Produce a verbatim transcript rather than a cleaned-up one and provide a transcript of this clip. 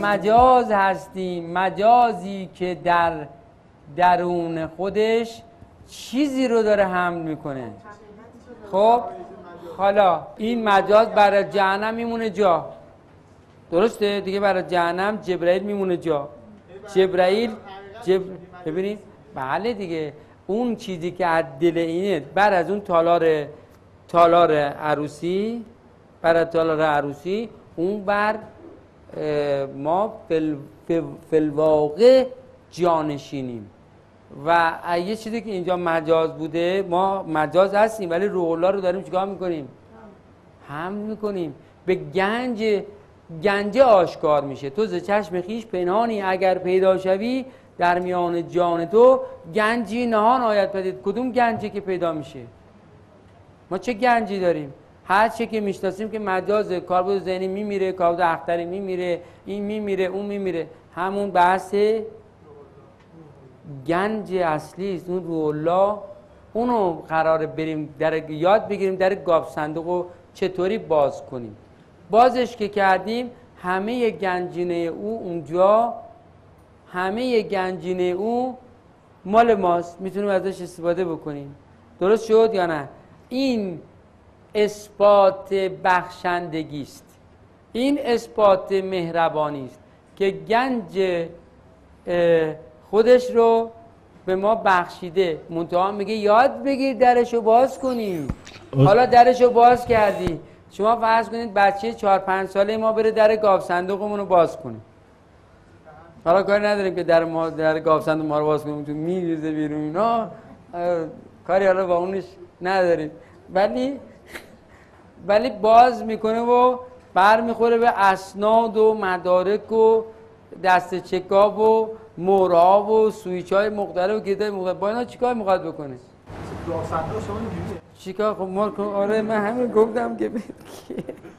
مجاز هستیم، مجازی که در درون خودش چیزی رو داره حمل میکنه. خب حالا این مجاز برای جهنم میمونه جا، درسته دیگه؟ برای جهنم جبرائیل میمونه جا. جبرائیل جب... ببینید بله دیگه، اون چیزی که از دل اینه بر از اون تالار تالار عروسی، بر تالار عروسی اون بر ما فل... فلواقع جانشینیم. و یه چیزی که اینجا مجاز بوده، ما مجاز هستیم ولی روح الله رو داریم چیکار میکنیم؟ حمل میکنیم. به گنج گنج آشکار میشه. تو ز چشم خویش پنهانی اگر پیدا شوی، در میان جان تو گنجی نهان آید پدید. کدوم گنجی که پیدا میشه؟ ما چه گنجی داریم؟ هر چه که میشناسیم که مجازه. کاربرد ذهنی میمیره، کاربرد اختری میمیره، این میمیره، اون میمیره. همون بحث گنج اصلی است، اون روح الله. اونو قراره بریم در یاد بگیریم، در گاف صندوق چطوری باز کنیم. بازش که کردیم همه گنجینه او اونجا، همه گنجینه او مال ماست، میتونیم ازش استفاده بکنیم. درست شد یا نه؟ این اثبات بخشندگی است، این اثبات مهربانی است که گنج خودش رو به ما بخشیده. منتها میگه یاد بگیر درشو باز کنیم. حالا درشو باز کردی، شما فرض کنید بچه چهار پنج ساله ما بره در گاف صندوقمون رو باز کنه. حالا کاری نداریم که در ما در گاف صندوق ما رو باز کنیم تو میریزه بیرون اینا، کاری حالا با اونش نداریم، ولی ولی باز میکنه و بر میخوره به اسناد و مدارک و دست چکاب و مورا و سویچ های مختلف و گیتای مختلف. با اینا چیکار میخواد بکنه؟ گاف صندوق شما اینجوریه؟ چیکار؟ خب ما آره من همین گفتم که